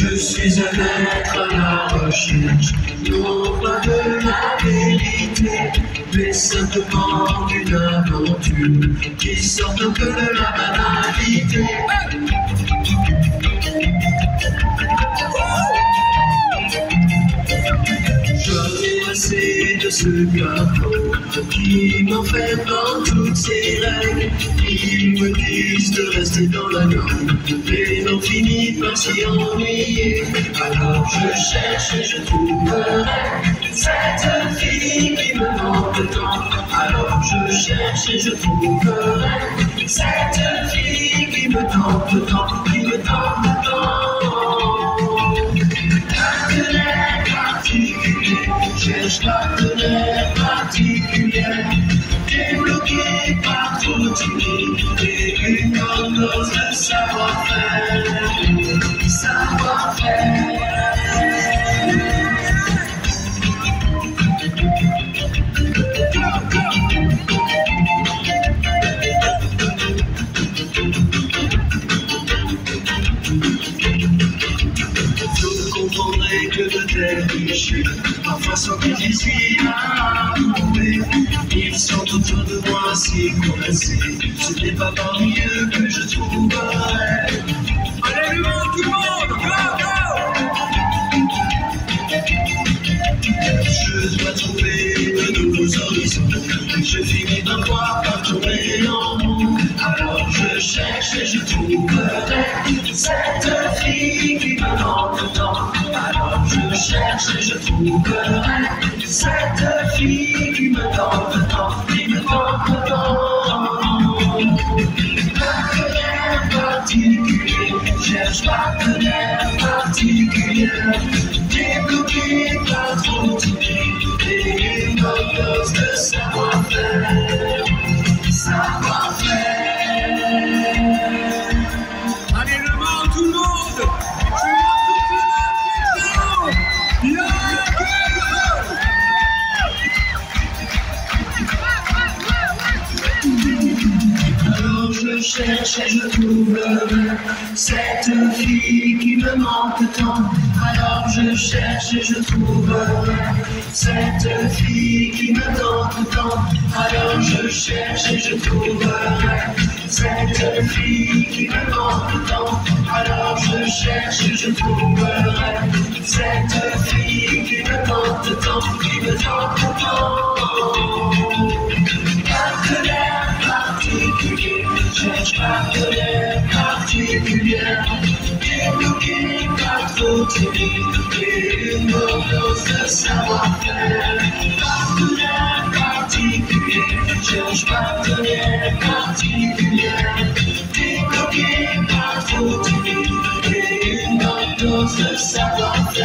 Je suis un être à la recherche, non pas de la vérité, mais simplement d'une aventure qui sort un peu de la banalité. J'en ai assez de ce carton qui m'enferme dans toutes ses règles. Ils me disent de rester dans la norme, mais l'on finit par s'y ennuyer. Alors je cherche et je trouverai cette fille qui me manque tant. Alors je cherche et je trouverai cette fille qui me tente tant, qui me tente tant. Partenaire particulier, cherche partenaire particulier, débloqué par trop timide et une bonne dose de savoir-faire, savoir-faire. Vous comprendrez que de tels clichés parfois sont difficiles à trouver. Ils sont autour de moi si coincés, ce n'est pas parmi eux que je trouverai. Allez le monde, tout le monde, go, go! Je dois trouver de nouveaux horizons, je finis par voir par tourner en rond. Alors je cherche et je trouverai cette fille qui me manque tant. Alors je cherche et je trouverai cette fille qui me tente tant, qui me tente tant. Partenaire particulier, cherche partenaire particulier, débloqué par trop timide et une bonne dose de savoir-faire, savoir-faire. Allez le Mans, tout le monde! Alors je cherche et je trouverai cette fille qui me manque tant. Alors je cherche et je trouverai cette fille qui me tente tant. Alors je cherche et je trouverai cette fille qui me manque tant. Alors je cherche et je trouverai cette fille qui me tente tant, qui me tente tant. Partenaire particulier, cherche partenaire particulier, débloqué par trop timide et une bonne dose de savoir-faire. Partenaire particulier, cherche partenaire particulier, débloqué par trop timide et une bonne dose de savoir-faire.